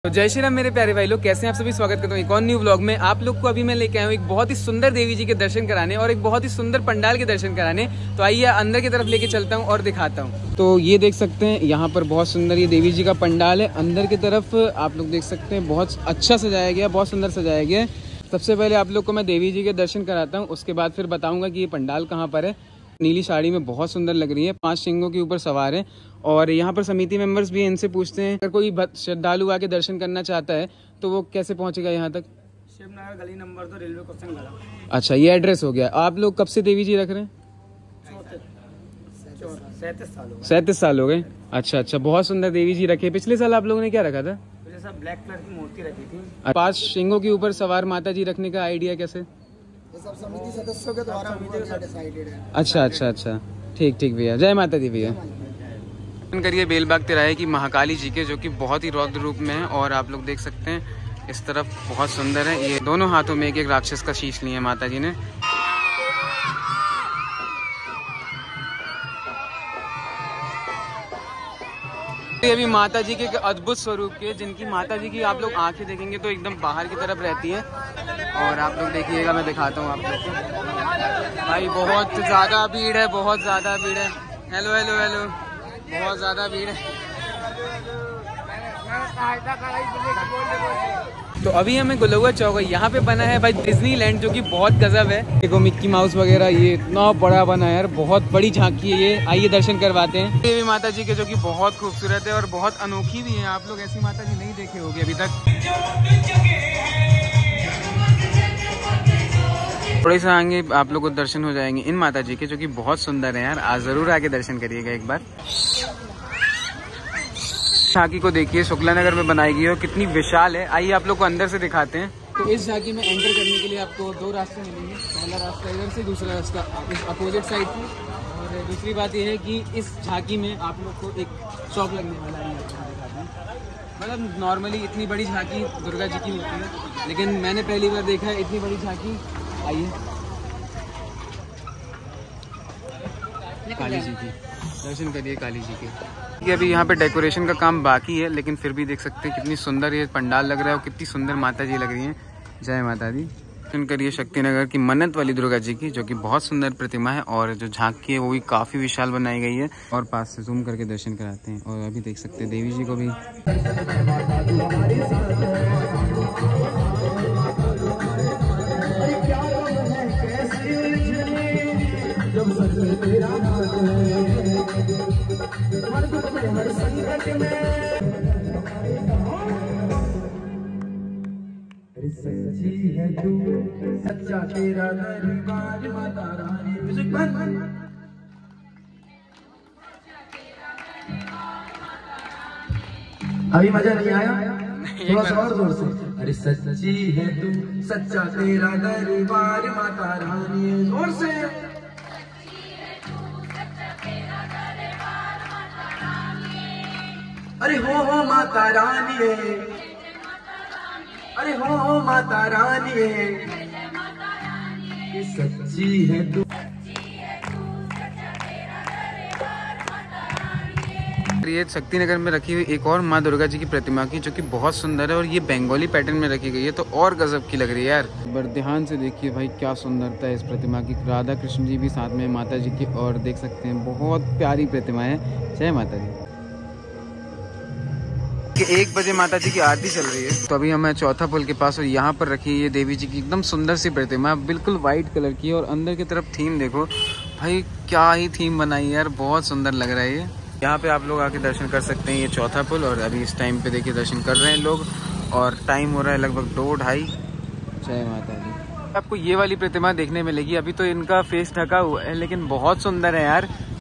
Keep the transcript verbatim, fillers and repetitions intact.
तो जय श्री राम मेरे प्यारे भाई लोग, कैसे हैं आप सभी। स्वागत करता हूँ एक और न्यू व्लॉग में। आप लोग को अभी मैं लेके आया हूँ एक बहुत ही सुंदर देवी जी के दर्शन कराने और एक बहुत ही सुंदर पंडाल के दर्शन कराने। तो आइए अंदर की तरफ लेके चलता हूँ और दिखाता हूँ। तो ये देख सकते हैं यहाँ पर बहुत सुंदर ये देवी जी का पंडाल है। अंदर की तरफ आप लोग देख सकते हैं बहुत अच्छा सजाया गया, बहुत सुंदर सजाया गया है। सबसे पहले आप लोग को मैं देवी जी के दर्शन कराता हूँ, उसके बाद फिर बताऊँगा कि ये पंडाल कहाँ पर है। नीली साड़ी में बहुत सुंदर लग रही है, पांच सिंगों के ऊपर सवार है। और यहाँ पर समिति मेंबर्स भी हैं, इनसे पूछते हैं अगर कोई श्रद्धालु आके दर्शन करना चाहता है तो वो कैसे पहुँचेगा यहाँ तक। शिवनगर गली नंबर दो, रेलवे क्रॉसिंग वाला। अच्छा, ये एड्रेस हो गया। आप लोग कब से देवी जी रख रहे हैं? सैंतीस साल हो गए। सैंतीस साल हो गए। अच्छा अच्छा, बहुत सुंदर देवी जी रखे। पिछले साल आप लोगों ने क्या रखा था? सब ब्लैक कलर की मूर्ति रखी थी। पांच सिंगों के ऊपर सवार माता जी रखने का आइडिया कैसे? ये सब समिति सदस्यों के द्वारा डिसाइडेड है। अच्छा अच्छा अच्छा, ठीक ठीक भैया, जय माता दी भैया। करिए बेलबाग तिराहे की महाकाली जी के, जो कि बहुत ही रौद्र रूप में है। और आप लोग देख सकते हैं इस तरफ बहुत सुंदर है। ये दोनों हाथों में एक एक राक्षस का शीश लिया है माता जी ने। ये भी माता जी के अद्भुत स्वरूप के, जिनकी माता जी की आप लोग आंखें देखेंगे तो एकदम बाहर की तरफ रहती है। और आप लोग देखिएगा, मैं दिखाता हूँ आप लोग को। भाई बहुत ज़्यादा भीड़ है, बहुत ज़्यादा भीड़ है। हेलो हेलो हेलो, बहुत ज़्यादा भीड़ है। तो अभी हमें गुलौआ चौक है, यहाँ पे बना है भाई डिज्नीलैंड, जो कि बहुत गजब है। देखो मिक्की माउस वगैरह, ये इतना बड़ा बना है यार, बहुत बड़ी झांकी है ये। आइए दर्शन करवाते हैं। ये भी माता जी के, जो कि बहुत खूबसूरत है और बहुत अनोखी भी है। आप लोग ऐसी माता जी नहीं देखे होंगे अभी तक। थोड़े से आएंगे आप लोग को दर्शन हो जाएंगे इन माता जी के, जो कि बहुत सुंदर है यार। आज जरूर आके दर्शन करिएगा एक बार। झांकी को देखिए, शुक्ला नगर में बनाई गई है और कितनी विशाल है। आइए आप लोग को अंदर से दिखाते हैं। तो इस झांकी में एंटर करने के लिए आपको दो रास्ते मिलेंगे। पहला रास्ता इधर से, दूसरा रास्ता अपोजिट साइड से। और दूसरी बात यह है कि इस झांकी में आप लोग को एक शॉप लगने वाला है। मतलब नॉर्मली इतनी बड़ी झांकी दुर्गा जी की होती है, लेकिन मैंने पहली बार देखा है इतनी बड़ी झांकी। आइए काली जी की दर्शन करिए, काली जी के। ये अभी यहाँ पे डेकोरेशन का काम बाकी है, लेकिन फिर भी देख सकते हैं कितनी सुंदर ये पंडाल लग रहा है और कितनी सुंदर माता जी लग रही हैं। जय माता दी। दर्शन करिए शक्तिनगर की मन्नत वाली दुर्गा जी की, जो कि बहुत सुंदर प्रतिमा है। और जो झांकी है वो भी काफी विशाल बनाई गई है। और पास से जूम करके दर्शन कराते हैं। और अभी देख सकते हैं देवी जी को भी। सच्ची है तू, सच्चा तेरा दरबार माता रानी। म्यूजिक बंद। अभी मजा नहीं आया? थोड़ा सा और जोर से। अरे सच्ची है तू, सच्चा तेरा दरबार माता रानी। जोर से। अरे हो हो माता रानी, अरे हो हो माता रानी, सच्ची है तू। ये शक्तिनगर में रखी हुई एक और माँ दुर्गा जी की प्रतिमा की, जो कि बहुत सुंदर है। और ये बंगाली पैटर्न में रखी गई है, तो और गजब की लग रही है यार। बड़े ध्यान से देखिए भाई, क्या सुंदरता है इस प्रतिमा की। राधा कृष्ण जी भी साथ में माता जी की, और देख सकते हैं बहुत प्यारी प्रतिमा है। जय माता दी। एक बजे माता जी की आरती चल रही है। तो अभी हमें चौथा पुल के पास, और यहाँ पर रखी है ये देवी जी की एकदम सुंदर सी प्रतिमा, बिल्कुल व्हाइट कलर की। और अंदर की तरफ थीम देखो भाई, क्या ही थीम बनाई है यार, बहुत सुंदर लग रहा है ये। यहाँ पे आप लोग आके दर्शन कर सकते हैं। ये चौथा पुल, और अभी इस टाइम पे देखिए दर्शन कर रहे हैं लोग। और टाइम हो रहा है लगभग दो ढाई। जय माता दी। आपको ये वाली प्रतिमा देखने मिलेगी। अभी तो इनका फेस ढका हुआ है, लेकिन बहुत सुंदर है यार।